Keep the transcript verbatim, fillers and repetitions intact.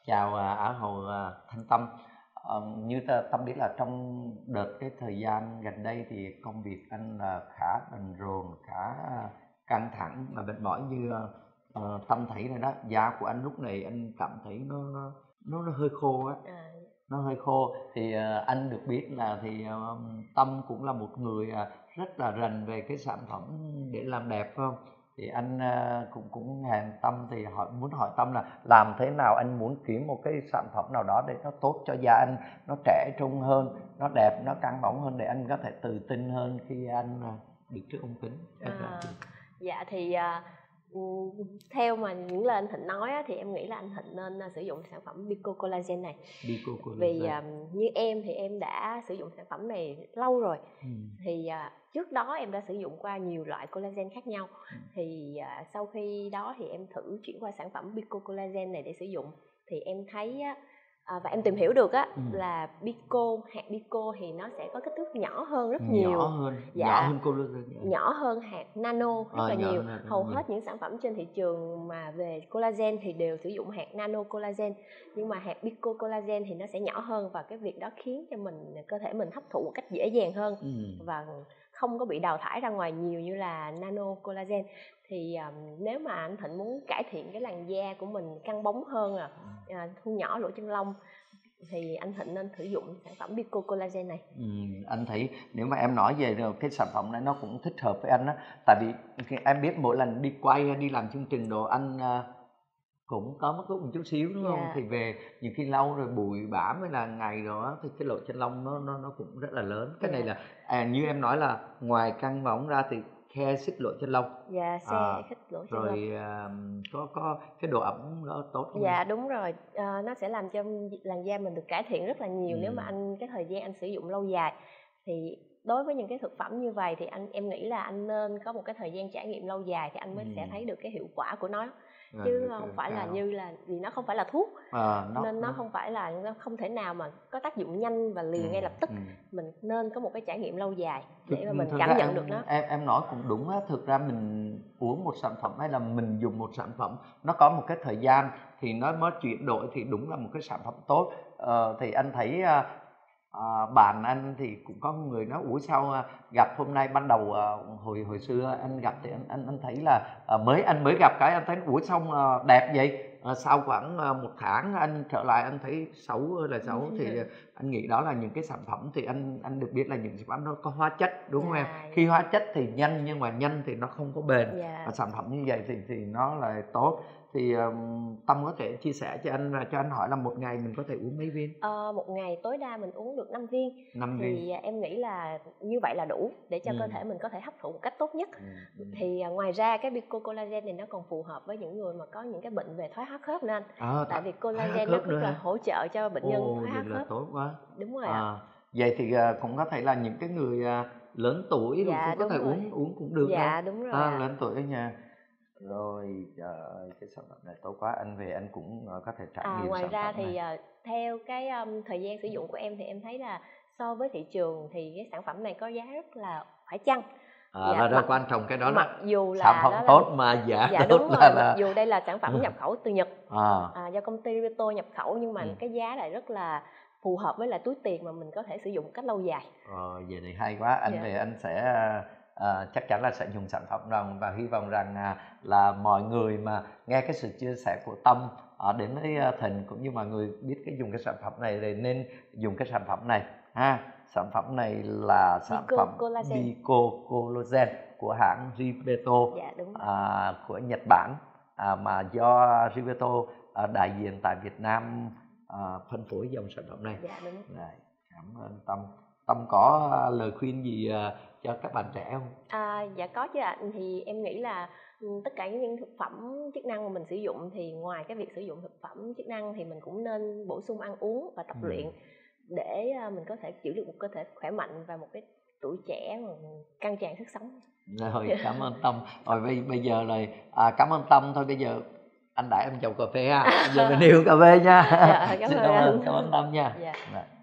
Chào à, Á hậu à, Thanh Tâm. Ờ, như ta, Tâm biết là trong đợt cái thời gian gần đây thì công việc anh là khá bận rộn, khá căng thẳng và mệt mỏi như ờ, Tâm thấy rồi đó. Da của anh lúc này anh cảm thấy nó nó nó, nó hơi khô á, À, nó hơi khô. Thì ờ, anh được biết là thì ờ, Tâm cũng là một người à, rất là rành về cái sản phẩm để làm đẹp phải không? Thì anh à, cũng cũng hẹn Tâm thì hỏi muốn hỏi Tâm là làm thế nào anh muốn kiếm một cái sản phẩm nào đó để nó tốt cho da anh, nó trẻ trung hơn, nó đẹp, nó căng bóng hơn để anh có thể tự tin hơn khi anh à, đứng trước ống kính. Em làm à, gì? dạ thì à, ừ, theo mà những lời anh Thịnh nói á, thì em nghĩ là anh Thịnh nên à, sử dụng sản phẩm Bico Collagen này. Bico Vì Collagen. à, như em thì em đã sử dụng sản phẩm này lâu rồi. Ừ. Thì à, trước đó em đã sử dụng qua nhiều loại collagen khác nhau. Ừ. Thì à, sau khi đó thì em thử chuyển qua sản phẩm Bico Collagen này để sử dụng. Thì em thấy á, à, và em tìm hiểu được á, Ừ. là Bico, hạt Bico thì nó sẽ có kích thước nhỏ hơn rất Nhỏ nhiều. hơn, Dạ, nhỏ hơn collagen. nhỏ hơn hạt nano rất À, là nhỏ nhiều. hơn hạt Hầu nano. hết những sản phẩm trên thị trường mà về collagen thì đều sử dụng hạt nano collagen, nhưng mà hạt Bico Collagen thì nó sẽ nhỏ hơn, và cái việc đó khiến cho mình, cơ thể mình hấp thụ một cách dễ dàng hơn. Ừ. Và không có bị đào thải ra ngoài nhiều như là nano collagen. Thì um, nếu mà anh Thịnh muốn cải thiện cái làn da của mình căng bóng hơn, à, à, thu nhỏ lỗ chân lông, thì anh Thịnh nên sử dụng sản phẩm Bico Collagen này. Ừ, anh thấy nếu mà em nói về rồi cái sản phẩm này nó cũng thích hợp với anh á, tại vì em biết mỗi lần đi quay hay đi làm chương trình đồ anh à, cũng có mất một chút xíu đúng không? Dạ. Thì về nhiều khi lâu rồi bụi bám hay là ngày rồi á thì cái lỗ chân lông nó nó nó cũng rất là lớn. Cái này Dạ. là à, như em nói là ngoài căng bóng ra thì khe xích lỗ chân lông. Dạ, xe À, khích lỗ chân lông. rồi à, có có cái độ ẩm nó tốt không? Dạ đúng rồi, à, nó sẽ làm cho làn da mình được cải thiện rất là nhiều. Ừ. Nếu mà anh cái thời gian anh sử dụng lâu dài. Thì đối với những cái thực phẩm như vậy thì anh em nghĩ là anh nên có một cái thời gian trải nghiệm lâu dài thì anh mới Ừ. sẽ thấy được cái hiệu quả của nó. Rồi, Chứ được, không được, phải là cao. như là vì nó không phải là thuốc. À, nó, Nên nó nó không phải là, nó không thể nào mà có tác dụng nhanh và liền ừ, ngay lập tức. ừ. Mình nên có một cái trải nghiệm lâu dài để Thực, mà mình thực cảm ra nhận em, được nó. em em nói cũng đúng á. Thực ra mình uống một sản phẩm hay là mình dùng một sản phẩm nó có một cái thời gian thì nó mới chuyển đổi thì đúng là một cái sản phẩm tốt. Ờ, thì anh thấy à, à, bạn anh thì cũng có người nói ủa sao à, gặp hôm nay ban đầu à, hồi hồi xưa anh gặp thì anh anh anh thấy là à, mới anh mới gặp cái anh thấy ủa xong à, đẹp vậy. À, sau khoảng à, một tháng anh trở lại anh thấy xấu ơi là xấu. Thì anh nghĩ đó là những cái sản phẩm thì anh anh được biết là những sản phẩm nó có hóa chất đúng không em? Dạ, Khi dạ. hóa chất thì nhanh nhưng mà nhanh thì nó không có bền. Dạ. Và sản phẩm như vậy thì thì nó là tốt. Thì um, Tâm có thể chia sẻ cho anh và cho anh hỏi là một ngày mình có thể uống mấy viên? Ờ, một ngày tối đa mình uống được năm viên. Năm Thì viên. em nghĩ là như vậy là đủ để cho Ừ. cơ thể mình có thể hấp thụ một cách tốt nhất. Ừ. Ừ. Thì à, ngoài ra cái Bico Collagen này nó còn phù hợp với những người mà có những cái bệnh về thoái hóa khớp nên. À, Tại vì thoái hóa collagen nó khớp rất nữa là hả? hỗ trợ cho bệnh nhân Ồ, thoái vậy hóa là khớp. tốt quá. Đúng rồi ạ. À, vậy thì à, cũng có thể là những cái người à, lớn tuổi rồi Dạ cũng có thể đúng rồi. uống uống cũng được Dạ ha. đúng rồi À, ạ. lớn tuổi ở nhà. Rồi, trời ơi, cái sản phẩm này tốt quá. Anh về anh cũng à, có thể trải À, nghiệm ngoài sản ra phẩm thì này. à, theo cái um, thời gian sử dụng của em thì em thấy là so với thị trường thì cái sản phẩm này có giá rất là phải chăng. À, Dạ, và mặc rất quan trọng cái đó mặc đó. dù Sản là phẩm đó là tốt mà giá dạ tốt đúng là rồi, mặc là dù đây là sản phẩm nhập khẩu từ Nhật, à. à, do công ty Riveto nhập khẩu, nhưng mà Ừ. cái giá lại rất là phù hợp với lại túi tiền mà mình có thể sử dụng một cách lâu dài. Rồi, vậy thì hay quá. Anh Dạ. về anh sẽ à, chắc chắn là sẽ dùng sản phẩm rằng và hy vọng rằng à, là mọi người mà nghe cái sự chia sẻ của Tâm à, đến với à, Thịnh cũng như mọi người biết cái dùng cái sản phẩm này thì nên dùng cái sản phẩm này ha. Sản phẩm này là sản Bico phẩm Collagen. Bico Collagen của hãng Riveto. Dạ đúng rồi. À, của Nhật Bản, à, mà do Riveto à, đại diện tại Việt Nam à, phân phối dòng sản phẩm này. Dạ đúng. Rồi, cảm ơn Tâm. Tâm có à, lời khuyên gì à, cho các bạn trẻ không? À, dạ có chứ ạ. Thì em nghĩ là ừ, tất cả những thực phẩm chức năng mà mình sử dụng thì ngoài cái việc sử dụng thực phẩm chức năng thì mình cũng nên bổ sung ăn uống và tập Ừ. luyện để à, mình có thể giữ được một cơ thể khỏe mạnh và một cái tuổi trẻ mà căng tràn sức sống. Rồi, cảm ơn Tâm. Rồi bây, bây giờ là à, cảm ơn Tâm thôi. Bây giờ anh đãi em chầu cà phê ha. Giờ mình yêu cà phê nha. Dạ, cảm Xin ơn cảm ơn, anh. cảm ơn Tâm nha. Dạ. Rồi.